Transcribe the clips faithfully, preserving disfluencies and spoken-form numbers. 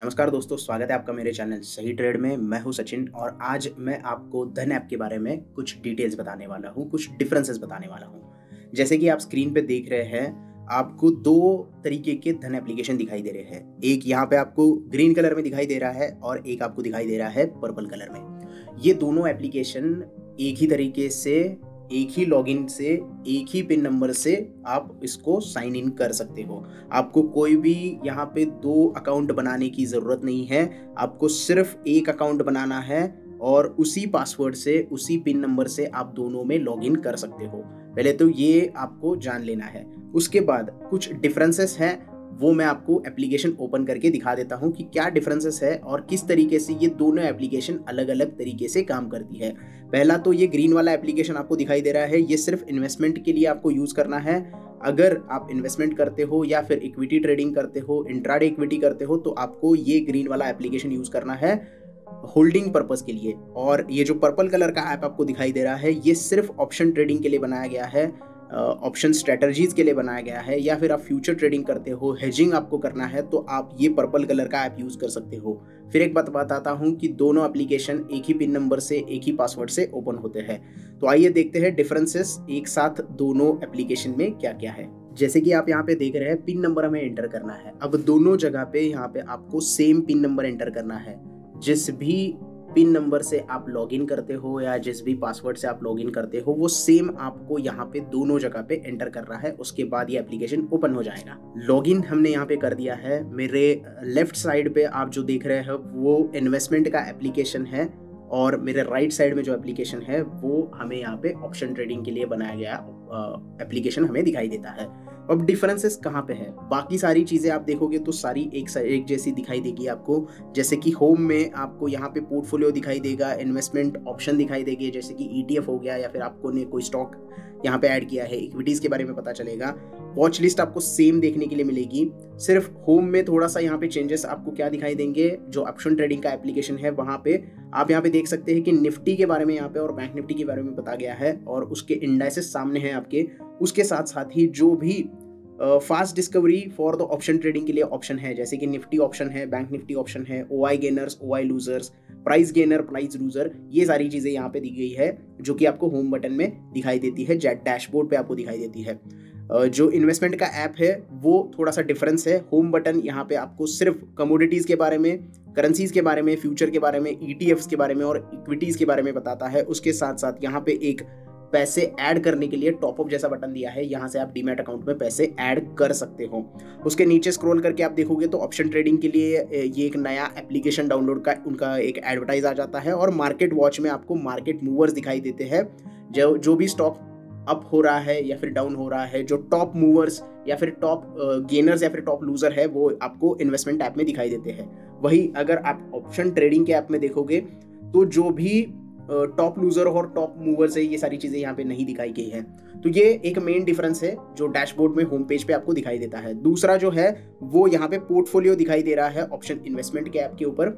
नमस्कार दोस्तों, स्वागत है आपका मेरे चैनल सही ट्रेड में। मैं हूं सचिन और आज मैं आपको धन ऐप के बारे में कुछ डिटेल्स बताने वाला हूं, कुछ डिफरेंसेस बताने वाला हूं। जैसे कि आप स्क्रीन पे देख रहे हैं, आपको दो तरीके के धन एप्लीकेशन दिखाई दे रहे हैं। एक यहाँ पे आपको ग्रीन कलर में दिखाई दे रहा है और एक आपको दिखाई दे रहा है पर्पल कलर में। ये दोनों एप्लीकेशन एक ही तरीके से, एक ही लॉगिन से, एक ही पिन नंबर से आप इसको साइन इन कर सकते हो। आपको कोई भी यहाँ पे दो अकाउंट बनाने की ज़रूरत नहीं है। आपको सिर्फ एक अकाउंट बनाना है और उसी पासवर्ड से, उसी पिन नंबर से आप दोनों में लॉगिन कर सकते हो। पहले तो ये आपको जान लेना है। उसके बाद कुछ डिफरेंसेस हैं, वो मैं आपको एप्लीकेशन ओपन करके दिखा देता हूँ कि क्या डिफरेंसेस है और किस तरीके से ये दोनों एप्लीकेशन अलग अलग तरीके से काम करती है। पहला तो ये ग्रीन वाला एप्लीकेशन आपको दिखाई दे रहा है, ये सिर्फ इन्वेस्टमेंट के लिए आपको यूज़ करना है। अगर आप इन्वेस्टमेंट करते हो या फिर इक्विटी ट्रेडिंग करते हो, इंट्राडे इक्विटी करते हो, तो आपको ये ग्रीन वाला एप्लीकेशन यूज़ करना है होल्डिंग पर्पस के लिए। और ये जो पर्पल कलर का ऐप आपको दिखाई दे रहा है, ये सिर्फ ऑप्शन ट्रेडिंग के लिए बनाया गया है, ऑप्शन uh, स्ट्रेटजीज के लिए बनाया गया है। या फिर आप फ्यूचर ट्रेडिंग करते हो, हेजिंग आपको करना है, तो आप ये पर्पल कलर का ऐप यूज़ कर सकते हो। फिर एक बात बताता हूँ कि दोनों एप्लीकेशन एक ही पिन नंबर से, एक ही पासवर्ड से ओपन होते हैं। तो आइए देखते हैं डिफरेंसेस एक साथ दोनों एप्लीकेशन में क्या क्या है। जैसे कि आप यहाँ पे देख रहे हैं, पिन नंबर हमें एंटर करना है। अब दोनों जगह पे यहाँ पे आपको सेम पिन नंबर एंटर करना है। जिस भी पिन नंबर से आप लॉगिन करते हो या जिस भी पासवर्ड से आप लॉगिन करते हो, वो सेम आपको यहाँ पे दोनों जगह पे एंटर करना है। उसके बाद ये एप्लीकेशन ओपन हो जाएगा। लॉगिन हमने यहाँ पे कर दिया है। मेरे लेफ्ट साइड पे आप जो देख रहे हैं वो इन्वेस्टमेंट का एप्लीकेशन है और मेरे राइट साइड में जो एप्लीकेशन है वो हमें यहाँ पे ऑप्शन ट्रेडिंग के लिए बनाया गया एप्लीकेशन हमें दिखाई देता है। अब डिफरेंसेस कहाँ पे है? बाकी सारी चीज़ें आप देखोगे तो सारी एक एक जैसी दिखाई देगी आपको। जैसे कि होम में आपको यहाँ पे पोर्टफोलियो दिखाई देगा, इन्वेस्टमेंट ऑप्शन दिखाई देंगे, जैसे कि ईटीएफ हो गया या फिर आपको ने कोई स्टॉक यहाँ पे ऐड किया है, इक्विटीज़ के बारे में पता चलेगा। वॉच लिस्ट आपको सेम देखने के लिए मिलेगी। सिर्फ होम में थोड़ा सा यहाँ पे चेंजेस आपको क्या दिखाई देंगे, जो ऑप्शन ट्रेडिंग का एप्लीकेशन है वहाँ पे आप यहाँ पे देख सकते हैं कि निफ्टी के बारे में यहाँ पे और बैंक निफ्टी के बारे में बताया गया है और उसके इंडाइसेस सामने हैं आपके। उसके साथ साथ ही जो भी fast discovery for the option trading के लिए ऑप्शन है, जैसे कि निफ्टी ऑप्शन है, बैंक निफ्टी ऑप्शन है, O I gainers, O I losers, price gainer, price loser, ये सारी चीज़ें यहाँ पे दी गई है जो कि आपको होम बटन में दिखाई देती है, डैशबोर्ड पे आपको दिखाई देती है। जो इन्वेस्टमेंट का ऐप है वो थोड़ा सा डिफरेंस है। होम बटन यहाँ पे आपको सिर्फ कमोडिटीज़ के बारे में, करेंसीज के बारे में, फ्यूचर के बारे में, ईटीएफ्स के बारे में और इक्विटीज़ के बारे में बताता है। उसके साथ साथ यहाँ पे एक पैसे ऐड करने के लिए टॉपअप जैसा बटन दिया है, यहाँ से आप डीमैट अकाउंट में पैसे ऐड कर सकते हो। उसके नीचे स्क्रॉल करके आप देखोगे तो ऑप्शन ट्रेडिंग के लिए ये एक नया एप्लीकेशन डाउनलोड का उनका एक एडवर्टाइज आ जाता है और मार्केट वॉच में आपको मार्केट मूवर्स दिखाई देते हैं। जो जो भी स्टॉक अप हो रहा है या फिर डाउन हो रहा है, जो टॉप मूवर्स या फिर टॉप गेनर्स या फिर टॉप लूजर है, वो आपको इन्वेस्टमेंट ऐप में दिखाई देते हैं। वही अगर आप ऑप्शन ट्रेडिंग के ऐप में देखोगे तो जो भी टॉप लूजर और टॉप मूवर्स है, ये सारी चीज़ें यहाँ पे नहीं दिखाई गई हैं। तो ये एक मेन डिफरेंस है जो डैशबोर्ड में होम पेज पे आपको दिखाई देता है। दूसरा जो है वो यहाँ पे पोर्टफोलियो दिखाई दे रहा है ऑप्शन इन्वेस्टमेंट के ऐप के ऊपर,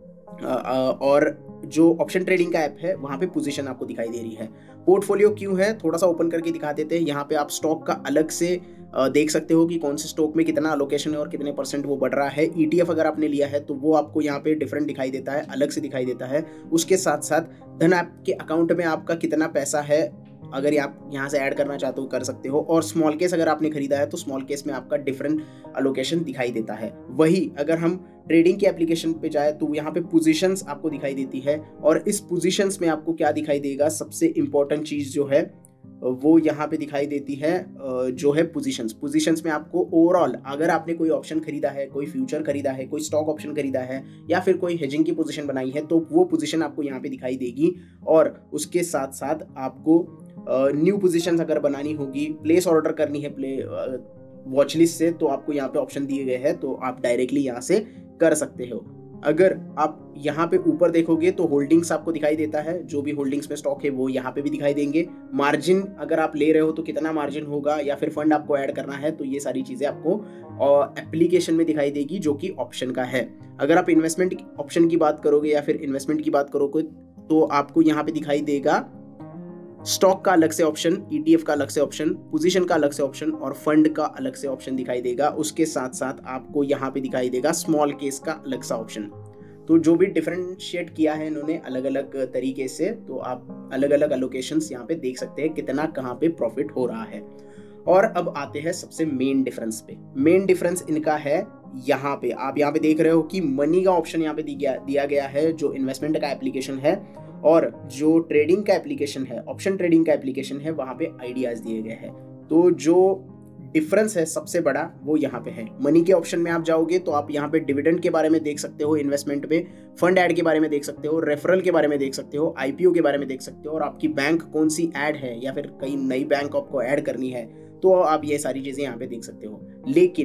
और जो ऑप्शन ट्रेडिंग का ऐप है वहाँ पे पोजीशन आपको दिखाई दे रही है। पोर्टफोलियो क्यों है, थोड़ा सा ओपन करके दिखा देते हैं। यहाँ पे आप स्टॉक का अलग से देख सकते हो कि कौन से स्टॉक में कितना अलोकेशन है और कितने परसेंट वो बढ़ रहा है। ईटीएफ अगर आपने लिया है तो वो आपको यहाँ पे डिफरेंट दिखाई देता है, अलग से दिखाई देता है। उसके साथ साथ धन ऐप के अकाउंट में आपका कितना पैसा है, अगर आप यहाँ से ऐड करना चाहते हो कर सकते हो। और स्मॉल केस अगर आपने खरीदा है तो स्मॉल केस में आपका डिफरेंट अलोकेशन दिखाई देता है। वही अगर हम ट्रेडिंग के एप्लीकेशन पे जाए तो यहाँ पे पोजीशंस आपको दिखाई देती है और इस पोजीशंस में आपको क्या दिखाई देगा, सबसे इंपॉर्टेंट चीज़ जो है वो यहाँ पे दिखाई देती है, जो है पोजीशंस। पोजीशंस में आपको ओवरऑल अगर आपने कोई ऑप्शन खरीदा है, कोई फ्यूचर खरीदा है, कोई स्टॉक ऑप्शन खरीदा है या फिर कोई हेजिंग की पोजीशन बनाई है, तो वो पोजीशन आपको यहाँ पे दिखाई देगी। और उसके साथ साथ आपको न्यू पोजीशंस अगर बनानी होगी, प्लेस ऑर्डर करनी है प्ले वॉच लिस्ट से, तो आपको यहाँ पे ऑप्शन दिए गए हैं, तो आप डायरेक्टली यहाँ से कर सकते हो। अगर आप यहाँ पे ऊपर देखोगे तो होल्डिंग्स आपको दिखाई देता है, जो भी होल्डिंग्स में स्टॉक है वो यहाँ पे भी दिखाई देंगे। मार्जिन अगर आप ले रहे हो तो कितना मार्जिन होगा या फिर फंड आपको ऐड करना है, तो ये सारी चीज़ें आपको एप्लीकेशन में दिखाई देगी जो कि ऑप्शन का है। अगर आप इन्वेस्टमेंट ऑप्शन की बात करोगे या फिर इन्वेस्टमेंट की बात करोगे तो आपको यहाँ पे दिखाई देगा स्टॉक का अलग से ऑप्शन, ईटीएफ का अलग से ऑप्शन, पोजीशन का अलग से ऑप्शन और फंड का अलग से ऑप्शन दिखाई देगा। उसके साथ साथ आपको यहाँ पे दिखाई देगा स्मॉल केस का अलग सा ऑप्शन। तो जो भी डिफरेंशिएट किया है इन्होंने अलग अलग तरीके से, तो आप अलग अलग एलोकेशंस यहाँ पे देख सकते हैं कितना कहाँ पे प्रॉफिट हो रहा है। और अब आते हैं सबसे मेन डिफरेंस पे। मेन डिफरेंस इनका है यहाँ पे, आप यहाँ पे देख रहे हो कि मनी का ऑप्शन यहाँ पे दिया दिया गया है जो इन्वेस्टमेंट का एप्लीकेशन है, और जो ट्रेडिंग का एप्लीकेशन है, ऑप्शन ट्रेडिंग का एप्लीकेशन है, वहाँ पे आइडियाज दिए गए हैं। तो जो डिफरेंस है सबसे बड़ा वो यहाँ पे है। मनी के ऑप्शन में आप जाओगे तो आप यहाँ पे डिविडेंड के बारे में देख सकते हो, इन्वेस्टमेंट में फंड ऐड के बारे में देख सकते हो, रेफरल के बारे में देख सकते हो, आईपीओ के बारे में देख सकते हो, और आपकी बैंक कौन सी ऐड है या फिर कई नई बैंक आपको ऐड करनी है तो आप ये सारी चीज़ें यहाँ पे देख सकते हो। लेकिन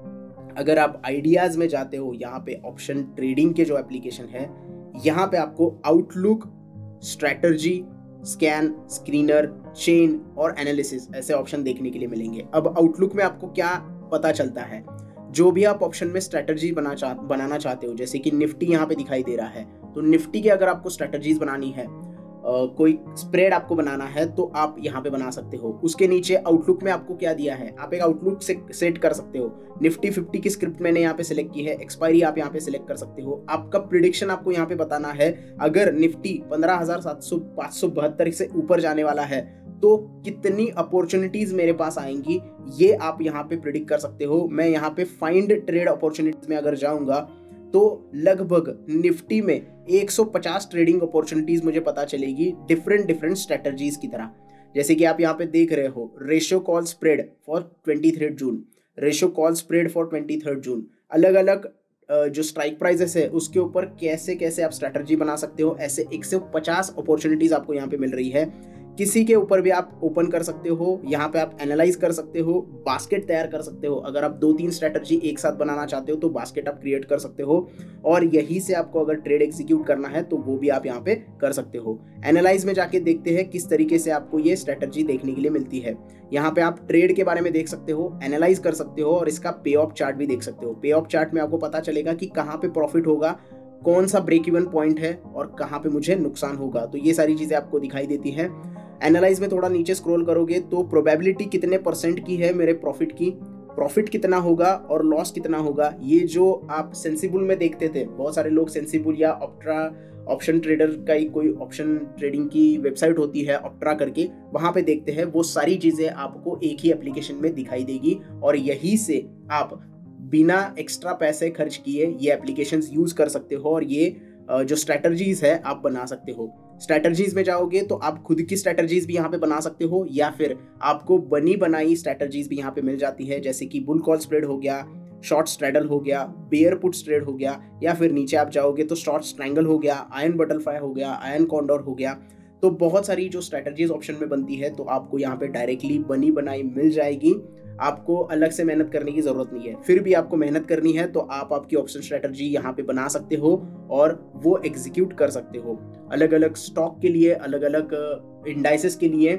अगर आप आइडियाज में जाते हो, यहाँ पे ऑप्शन ट्रेडिंग के जो एप्लीकेशन है, यहाँ पे आपको outlook, strategy, scan, screener, chain और एनालिसिस ऐसे ऑप्शन देखने के लिए मिलेंगे। अब आउटलुक में आपको क्या पता चलता है, जो भी आप ऑप्शन में स्ट्रैटेजी बना चाह बनाना चाहते हो, जैसे कि निफ्टी यहाँ पे दिखाई दे रहा है, तो निफ्टी के अगर आपको स्ट्रैटेजीज बनानी है, Uh, कोई स्प्रेड आपको बनाना है तो आप यहाँ पे बना सकते हो। उसके नीचे आउटलुक में आपको क्या दिया है, आप एक आउटलुक से सेट कर सकते हो। निफ्टी फिफ्टी की स्क्रिप्ट मैंने यहाँ पे सिलेक्ट की है, एक्सपायरी आप यहाँ पे सिलेक्ट कर सकते हो। आपका प्रिडिक्शन आपको यहाँ पे बताना है, अगर निफ्टी पंद्रह हजार सात सौ पाँच सौ बहत्तर से ऊपर जाने वाला है तो कितनी अपॉर्चुनिटीज मेरे पास आएंगी, ये आप यहाँ पे प्रिडिक्ट कर सकते हो। मैं यहाँ पे फाइंड ट्रेड अपॉर्चुनिटीज में अगर जाऊंगा तो लगभग निफ्टी में एक सौ पचास ट्रेडिंग अपॉर्चुनिटीज मुझे पता चलेगी डिफरेंट डिफरेंट स्ट्रेटजीज की तरह। जैसे कि आप यहाँ पे देख रहे हो, ratio call spread for twenty third June, ratio call spread for twenty third June, अलग अलग जो स्ट्राइक प्राइजेस है उसके ऊपर कैसे कैसे आप स्ट्रैटेजी बना सकते हो। ऐसे एक सौ पचास अपॉर्चुनिटीज आपको यहाँ पे मिल रही है। किसी के ऊपर भी आप ओपन कर सकते हो, यहाँ पे आप एनालाइज कर सकते हो, बास्केट तैयार कर सकते हो। अगर आप दो तीन स्ट्रैटेजी एक साथ बनाना चाहते हो तो बास्केट आप क्रिएट कर सकते हो, और यही से आपको अगर ट्रेड एग्जीक्यूट करना है तो वो भी आप यहाँ पे कर सकते हो। एनालाइज में जाके देखते हैं किस तरीके से आपको ये स्ट्रैटेजी देखने के लिए मिलती है। यहाँ पे आप ट्रेड के बारे में देख सकते हो, एनालाइज कर सकते हो, और इसका पे ऑफ चार्ट भी देख सकते हो। पे ऑफ चार्ट में आपको पता चलेगा कि कहाँ पे प्रॉफिट होगा, कौन सा ब्रेक इवन पॉइंट है और कहाँ पे मुझे नुकसान होगा, तो ये सारी चीजें आपको दिखाई देती है। एनालाइज में थोड़ा नीचे स्क्रॉल करोगे तो प्रोबेबिलिटी कितने परसेंट की है मेरे प्रॉफिट की, प्रॉफिट कितना होगा और लॉस कितना होगा, ये जो आप सेंसिबल में देखते थे, बहुत सारे लोग सेंसिबल या ऑप्ट्रा ऑप्शन ट्रेडर का ही कोई ऑप्शन ट्रेडिंग की वेबसाइट होती है ऑप्ट्रा करके, वहां पे देखते हैं, वो सारी चीजें आपको एक ही एप्लीकेशन में दिखाई देगी, और यही से आप बिना एक्स्ट्रा पैसे खर्च किए ये एप्लीकेशंस यूज कर सकते हो, और ये जो स्ट्रैटेजीज है आप बना सकते हो। स्ट्रैटेजीज में जाओगे तो आप खुद की स्ट्रैटेजीज भी यहाँ पे बना सकते हो, या फिर आपको बनी बनाई स्ट्रैटेजीज भी यहाँ पे मिल जाती है, जैसे कि बुल कॉल स्प्रेड हो गया, शॉर्ट स्ट्रैडल हो गया, बेयर पुट स्ट्रेड हो गया, या फिर नीचे आप जाओगे तो शॉर्ट स्ट्रैंगल हो गया, आयन बटरफ्लाई हो गया, आयन कॉन्डोर हो गया। तो बहुत सारी जो स्ट्रैटेजीज ऑप्शन में बनती है तो आपको यहाँ पे डायरेक्टली बनी बनाई मिल जाएगी, आपको अलग से मेहनत करने की जरूरत नहीं है। फिर भी आपको मेहनत करनी है तो आप आपकी ऑप्शन स्ट्रैटेजी यहाँ पे बना सकते हो और वो एग्जीक्यूट कर सकते हो। अलग अलग स्टॉक के लिए, अलग अलग इंडाइसेस के लिए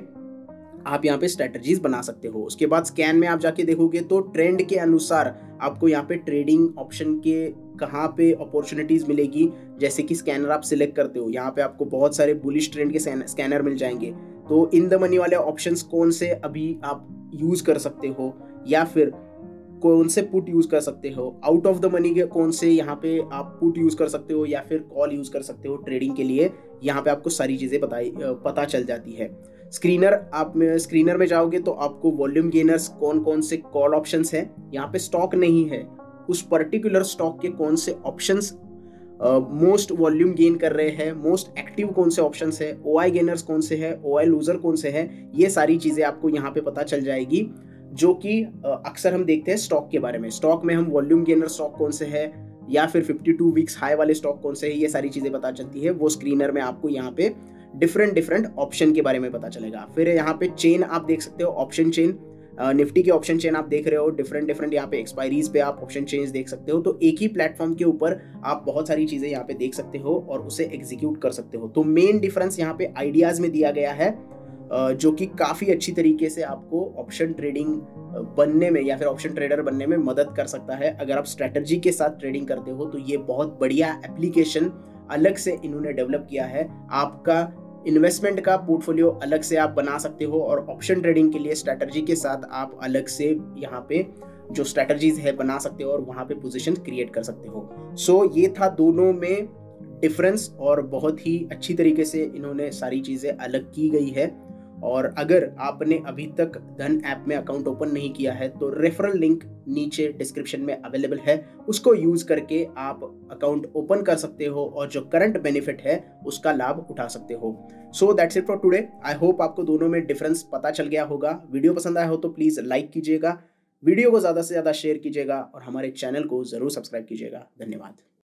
आप यहाँ पे स्ट्रैटेजीज बना सकते हो। उसके बाद स्कैन में आप जाके देखोगे तो ट्रेंड के अनुसार आपको यहाँ पे ट्रेडिंग ऑप्शन के कहाँ पे अपॉर्चुनिटीज मिलेगी। जैसे कि स्कैनर आप सिलेक्ट करते हो, यहाँ पे आपको बहुत सारे बुलिश ट्रेंड के स्कैनर मिल जाएंगे। तो इन द मनी वाले ऑप्शंस कौन से अभी आप यूज कर सकते हो, या फिर कौन से पुट यूज कर सकते हो, आउट ऑफ द मनी के कौन से यहाँ पे आप पुट यूज कर सकते हो या फिर कॉल यूज कर सकते हो ट्रेडिंग के लिए, यहाँ पे आपको सारी चीजें बताई पता चल जाती है। स्क्रीनर आप में स्क्रीनर में जाओगे तो आपको वॉल्यूम गेनर्स कौन कौन से कॉल ऑप्शंस हैं, यहाँ पे स्टॉक नहीं है, उस पर्टिकुलर स्टॉक के कौन से ऑप्शंस मोस्ट वॉल्यूम गेन कर रहे हैं, मोस्ट एक्टिव कौन से ऑप्शंस है, ओआई गेनर्स कौन से है, ओआई लूजर कौन से है, ये सारी चीजें आपको यहाँ पे पता चल जाएगी, जो कि अक्सर हम देखते हैं स्टॉक के बारे में। स्टॉक में हम वॉल्यूम गेनर स्टॉक कौन से है या फिर बावन वीक्स हाई वाले स्टॉक कौन से है, ये सारी चीजें पता चलती है। वो स्क्रीनर में आपको यहाँ पे डिफरेंट डिफरेंट ऑप्शन के बारे में पता चलेगा। फिर यहाँ पे चेन आप देख सकते हो, ऑप्शन चेन, निफ्टी के ऑप्शन चेन आप देख रहे हो, डिफरेंट डिफरेंट यहाँ पे एक्सपायरीज पे आप ऑप्शन चेन्स देख सकते हो। तो एक ही प्लेटफॉर्म के ऊपर आप बहुत सारी चीजें यहाँ पे देख सकते हो और उसे एग्जीक्यूट कर सकते हो। तो मेन डिफरेंस यहाँ पे आइडियाज में दिया गया है, जो कि काफी अच्छी तरीके से आपको ऑप्शन ट्रेडिंग बनने में या फिर ऑप्शन ट्रेडर बनने में मदद कर सकता है। अगर आप स्ट्रेटजी के साथ ट्रेडिंग करते हो तो ये बहुत बढ़िया एप्लीकेशन अलग से इन्होंने डेवलप किया है। आपका इन्वेस्टमेंट का पोर्टफोलियो अलग से आप बना सकते हो और ऑप्शन ट्रेडिंग के लिए स्ट्रैटेजी के साथ आप अलग से यहाँ पे जो स्ट्रैटेजीज है बना सकते हो और वहाँ पे पोजीशन क्रिएट कर सकते हो। सो so, ये था दोनों में डिफरेंस और बहुत ही अच्छी तरीके से इन्होंने सारी चीज़ें अलग की गई है। और अगर आपने अभी तक धन ऐप में अकाउंट ओपन नहीं किया है तो रेफरल लिंक नीचे डिस्क्रिप्शन में अवेलेबल है, उसको यूज़ करके आप अकाउंट ओपन कर सकते हो और जो करंट बेनिफिट है उसका लाभ उठा सकते हो। So that's it for today. I hope आपको दोनों में डिफरेंस पता चल गया होगा। वीडियो पसंद आया हो तो प्लीज़ लाइक कीजिएगा, वीडियो को ज़्यादा से ज़्यादा शेयर कीजिएगा और हमारे चैनल को ज़रूर सब्सक्राइब कीजिएगा। धन्यवाद।